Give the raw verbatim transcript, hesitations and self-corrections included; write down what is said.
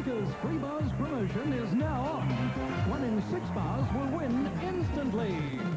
America's Free Buzz promotion is now on. One in six bars will win instantly.